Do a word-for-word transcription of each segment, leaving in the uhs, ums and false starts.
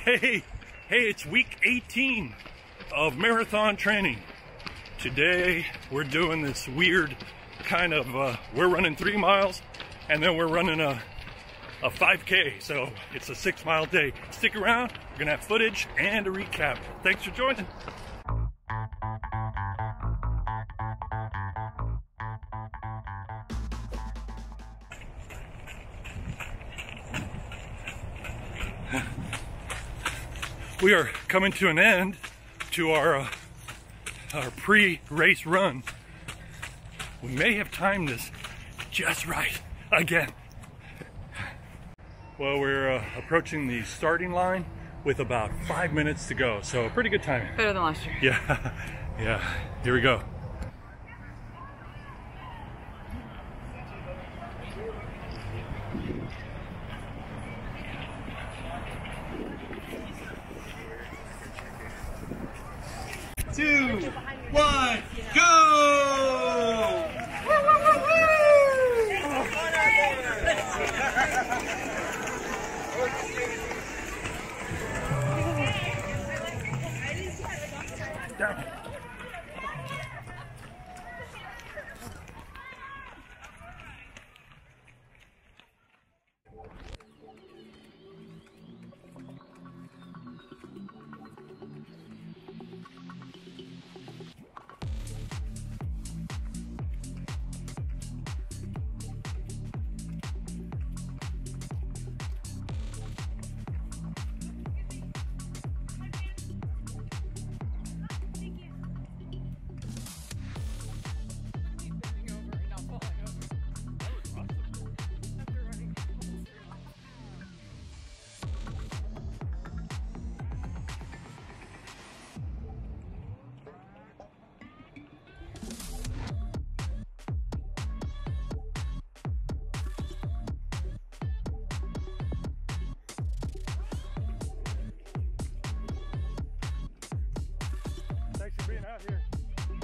Hey, hey, it's week eighteen of marathon training. Today we're doing this weird kind of, uh, we're running three miles and then we're running a, a five K. So it's a six mile day. Stick around, we're gonna have footage and a recap. Thanks for joining. We are coming to an end to our uh, our pre-race run. We may have timed this just right again. Well, we're uh, approaching the starting line with about five minutes to go, so pretty good timing. Better than last year. Yeah, yeah. Here we go. Two, one, go! Down. Thanks for being out here.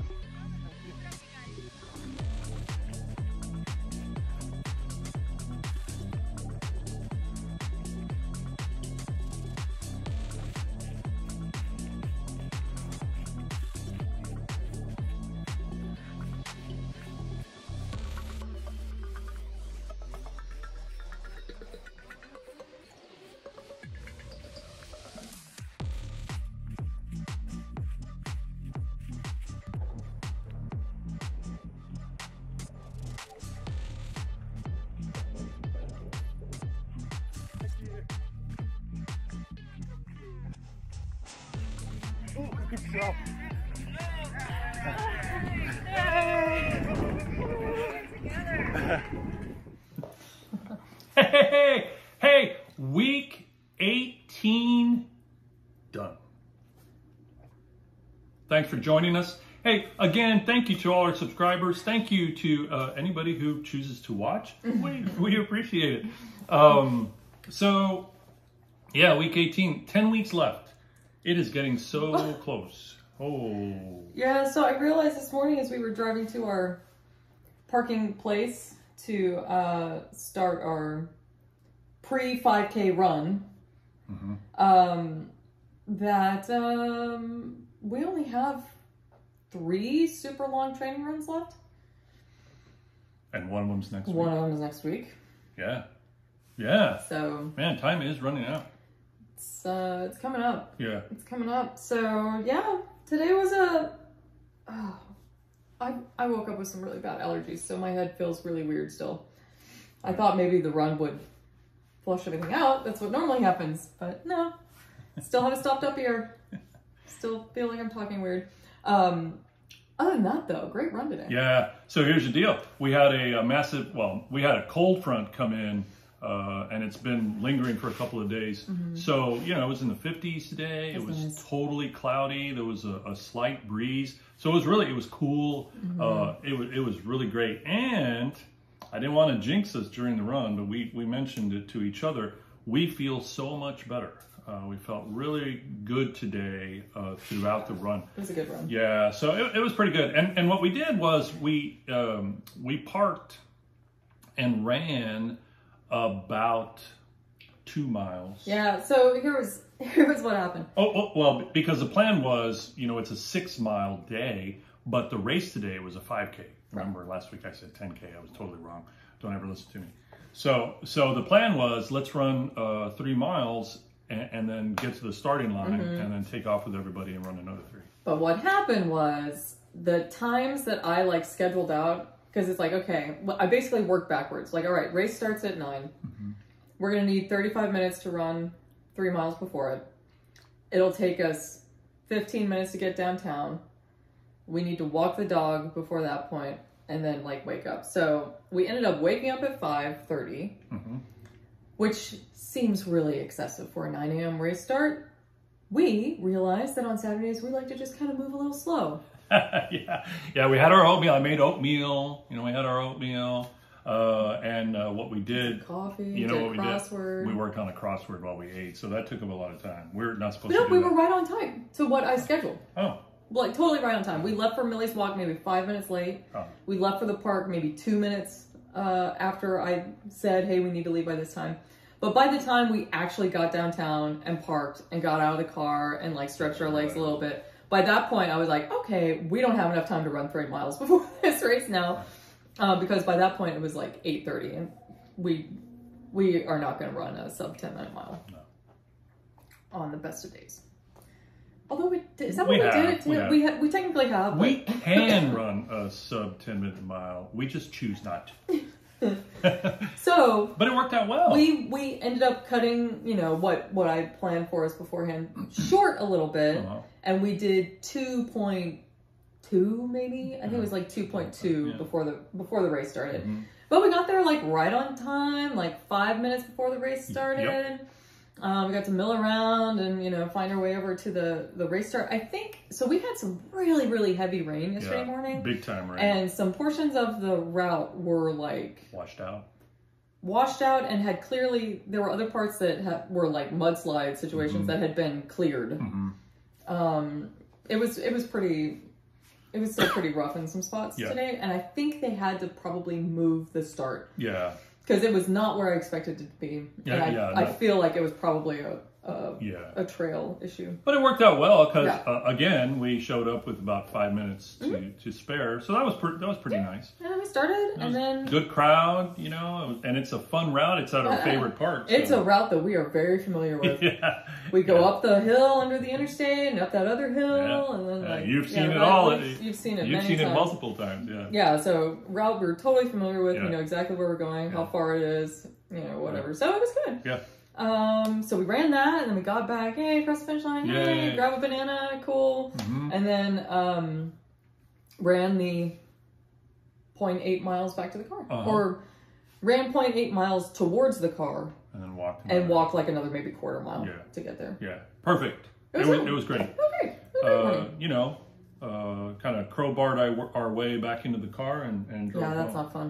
Ooh, good job. Hey, hey, hey, week eighteen done. Thanks for joining us. Hey, again, thank you to all our subscribers. Thank you to uh, anybody who chooses to watch. We, we appreciate it. Um, so, yeah, week eighteen, ten weeks left. It is getting so close. Oh. Yeah, so I realized this morning as we were driving to our parking place to uh, start our pre five K run, Mm-hmm. um, that um, we only have three super long training runs left. And one of them's next week. One of them is next week. Yeah. Yeah. So, Man, time is running out. it's, uh, it's coming up. Yeah. It's coming up. So, yeah, today was a... Oh, I, I woke up with some really bad allergies, so my head feels really weird still. I thought maybe the run would flush everything out. That's what normally happens. But no. Still have a stopped up ear. Still feel like I'm talking weird. Um, other than that, though, great run today. Yeah. So here's the deal. We had a, a massive, well, we had a cold front come in, uh, and it's been lingering for a couple of days. Mm-hmm. So, you know, it was in the fifties today. That's it was nice. Totally cloudy. There was a, a slight breeze. So it was really, it was cool. Mm-hmm. Uh, it was, it was really great. And I didn't want to jinx us during the run, but we, we mentioned it to each other. We feel so much better. Uh, we felt really good today uh, throughout the run. It was a good run. Yeah, so it, it was pretty good. And and what we did was we um, we parked and ran about two miles. Yeah. So here was here was what happened. Oh, oh well, because the plan was, you know, it's a six mile day, but the race today was a five K. Remember last week I said ten K. I was totally wrong. Don't ever listen to me. So, so the plan was let's run uh, three miles and, and then get to the starting line mm-hmm. and then take off with everybody and run another three. But what happened was the times that I like scheduled out, because it's like, okay, well, I basically worked backwards. Like, all right, race starts at nine. Mm-hmm. We're going to need thirty-five minutes to run three miles before it. It'll take us fifteen minutes to get downtown. We need to walk the dog before that point and then like wake up. So we ended up waking up at five thirty, mm-hmm. which seems really excessive for a nine a.m. race start. We realized that on Saturdays we like to just kind of move a little slow. yeah, yeah. We had our oatmeal. I made oatmeal. You know, we had our oatmeal, uh, and uh, what we did, coffee. You know did what we crossword. did? We worked on a crossword while we ate, so that took up a lot of time. We're not supposed no, to. No, we that. were right on time to what I scheduled. Oh. Like totally right on time. We left for Millie's Walk maybe five minutes late. Oh. We left for the park maybe two minutes uh, after I said, hey, we need to leave by this time. But by the time we actually got downtown and parked and got out of the car and like stretched our legs a little bit, by that point I was like, okay, we don't have enough time to run three miles before this race now. Uh, because by that point it was like eight thirty and we we are not going to run a sub ten minute mile no. on the best of days. Although we did, is that we what have, we did? It we, we, we, ha- we technically have. We but... can run a sub ten minute mile. We just choose not to. So, but it worked out well. We we ended up cutting, you know, what what I planned for us beforehand short a little bit, uh-huh. and we did two point two maybe. I think it was like two point two yeah. before the before the race started. Mm-hmm. But we got there like right on time, like five minutes before the race started. Yep. Um, we got to mill around and, you know, find our way over to the, the race start. I think, so we had some really, really heavy rain yesterday yeah, morning. Big time rain. And some portions of the route were like... Washed out. Washed out and had clearly, there were other parts that ha- were like mudslide situations mm-hmm. that had been cleared. Mm-hmm. Um, it was, it was pretty, it was still pretty rough in some spots yeah. today. And I think they had to probably move the start. Yeah. Because it was not where I expected it to be. Yeah, and I, yeah, I no. feel like it was probably a a, yeah. a trail issue. But it worked out well because, yeah. uh, again, we showed up with about five minutes to, mm-hmm. to spare. So that was, per- that was pretty yeah. nice. And then we started, and then... Good crowd, you know, and it's a fun route. It's at our uh, favorite part. So. It's a route that we are very familiar with. yeah. We go yeah. up the hill under the interstate and up that other hill. Yeah. and then yeah, like, You've seen yeah, it right, all. You've, you've seen it You've many seen times. it multiple times, yeah. Yeah, so route we're totally familiar with. Yeah. We know exactly where we're going, yeah. how far it is, you know, whatever. Yeah. So it was good. Yeah. Um, so we ran that, and then we got back, hey, across the finish line, hey, Yay. grab a banana, cool. Mm-hmm. And then um, ran the zero point eight miles back to the car. Uh-huh. Or ran zero point eight miles towards the car. And then walked. And walked like another maybe quarter mile yeah. to get there. Yeah, perfect. It was, it was, it was great. It was great. It was great uh, you know, uh, kind of crowbarred our, our way back into the car and, and drove Yeah, that's home. not fun.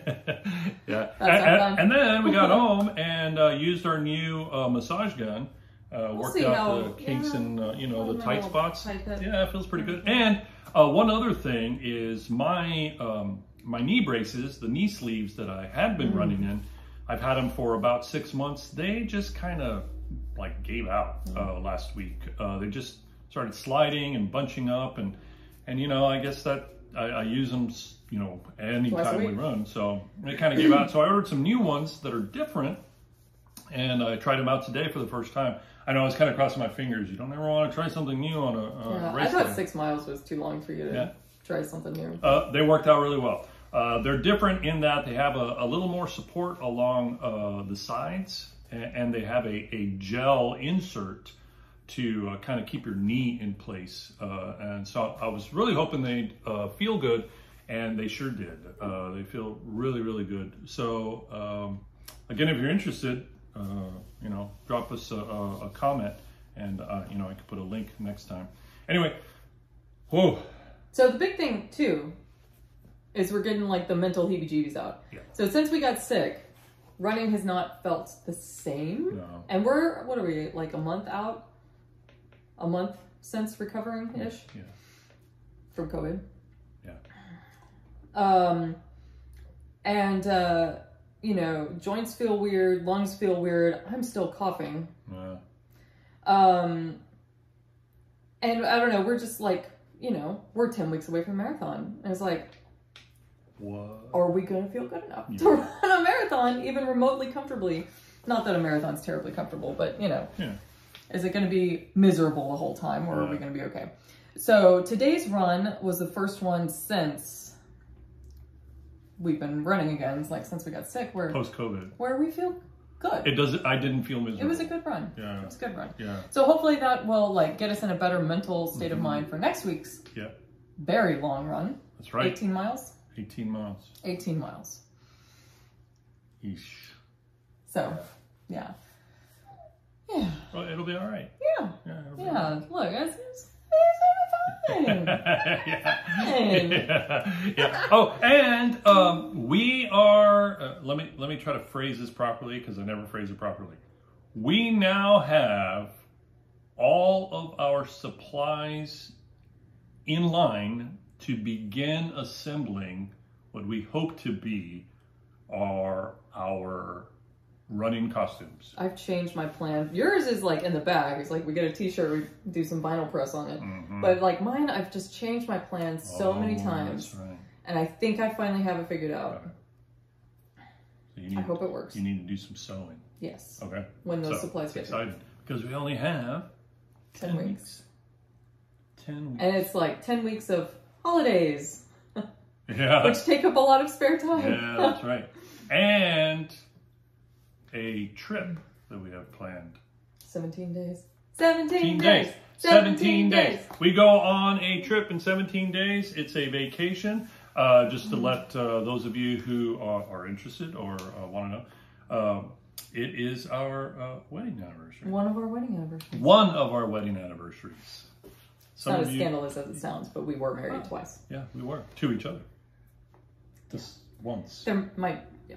yeah, That's not and, fun. and then we got home and uh, used our new uh, massage gun. Uh, we'll worked see out how, the kinks yeah, and uh, you know the tight spots. Tight yeah, it feels pretty good. And uh, one other thing is my um, my knee braces, the knee sleeves that I had been mm-hmm. running in. I've had them for about six months. They just kind of like gave out uh, mm-hmm. last week. Uh, they just started sliding and bunching up, and and you know I guess that I, I use them. You know, anytime we run. So it kind of gave out. So I ordered some new ones that are different, and I tried them out today for the first time. I know I was kind of crossing my fingers. You don't ever want to try something new on a, a yeah, race I thought day. six miles was too long for you to yeah. try something new. Uh, they worked out really well. Uh, they're different in that they have a, a little more support along uh, the sides, and, and they have a, a gel insert to uh, kind of keep your knee in place. Uh, and so I was really hoping they'd uh, feel good. And they sure did. Uh, they feel really, really good. So, um, again, if you're interested, uh, you know, drop us a, a, a comment, and uh, you know, I could put a link next time. Anyway, whoa. So the big thing too is we're getting like the mental heebie-jeebies out. Yeah. So since we got sick, running has not felt the same. No. And we're what are we like a month out? A month since recovering ish. Yeah. From COVID. Yeah. Um, and uh, you know, joints feel weird, lungs feel weird. I'm still coughing. Yeah. Um, and I don't know, we're just like, you know, we're ten weeks away from a marathon. And it's like, what? Are we going to feel good enough yeah. to run a marathon even remotely comfortably? Not that a marathon's terribly comfortable, but, you know, yeah. is it going to be miserable the whole time, or yeah. are we going to be okay? So today's run was the first one since we've been running again, like since we got sick, where post-COVID, where we feel good. It doesn't. I didn't feel miserable. It was a good run. Yeah, it was a good run. Yeah. So hopefully that will like get us in a better mental state mm-hmm. of mind for next week's. Yeah. Very long run. That's right. Eighteen miles. Eighteen miles. Eighteen miles. Yeesh. So, yeah. Yeah. Well, it'll be all right. Yeah. Yeah. Yeah. Right. Look, it's, it's, it's fine. yeah. Fine. yeah. yeah. Oh, and um, we are. Uh, let me let me try to phrase this properly because I never phrase it properly. We now have all of our supplies in line to begin assembling what we hope to be are our running costumes. I've changed my plan. Yours is like in the bag. It's like we get a t-shirt, we do some vinyl press on it. Mm-hmm. But like mine, I've just changed my plan so oh, many times. That's right. And I think I finally have it figured out. Okay. So you need, I hope it works. You need to do some sewing. Yes. Okay. When those so, supplies get excited because we only have ten, ten weeks. weeks. ten weeks. And it's like ten weeks of holidays. Yeah. Which take up a lot of spare time. Yeah, that's right. And a trip that we have planned. seventeen days. seventeen days. days. seventeen days. We go on a trip in seventeen days. It's a vacation. Uh, just to mm-hmm. let uh, those of you who are, are interested or uh, want to know, uh, it is our uh, wedding anniversary. One of our wedding anniversaries. One of our wedding anniversaries. It's not as you... scandalous as it sounds, but we were married oh, twice. Yeah, we were. To each other. Just yeah. once. There might, yeah.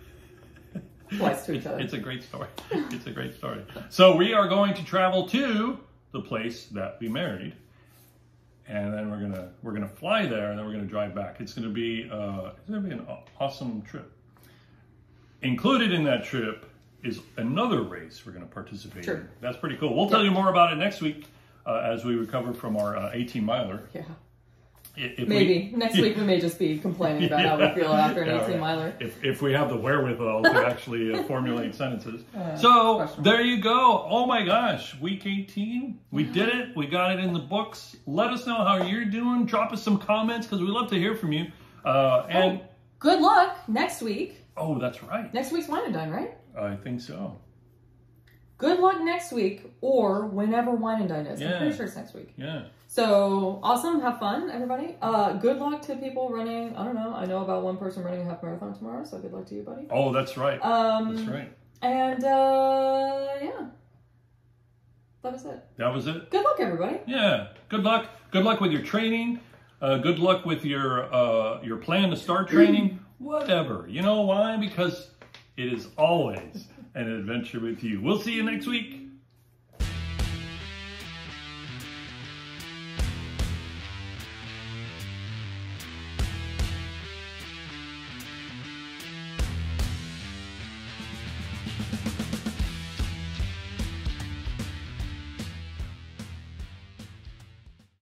Twice to each other. It's a great story. It's a great story. So we are going to travel to the place that we married, and then we're gonna we're gonna fly there, and then we're gonna drive back. It's gonna be uh, it's gonna be an awesome trip. Included in that trip is another race we're gonna participate sure. in. That's pretty cool. We'll tell yeah. you more about it next week uh, as we recover from our uh, eighteen miler. Yeah. If Maybe. We, Next week we may just be complaining about yeah, how we feel after an yeah, eighteen right. miler. If, if we have the wherewithal to actually uh, formulate sentences. Uh, so, there you go. Oh my gosh. Week eighteen. We did it. We got it in the books. Let us know how you're doing. Drop us some comments because we love to hear from you. Uh, and oh, good luck next week. Oh, that's right. Next week's Wine and Dine, right? I think so. Good luck next week or whenever Wine and Dine is. Yeah. I'm pretty sure it's next week. Yeah. So, awesome. Have fun, everybody. Uh, good luck to people running. I don't know. I know about one person running a half marathon tomorrow, so good luck to you, buddy. Oh, that's right. Um, that's right. And, uh, yeah. That was it. That was it? Good luck, everybody. Yeah. Good luck. Good luck with your training. Uh, good luck with your, uh, your plan to start training. Whatever. You know why? Because it is always an adventure with you. We'll see you next week.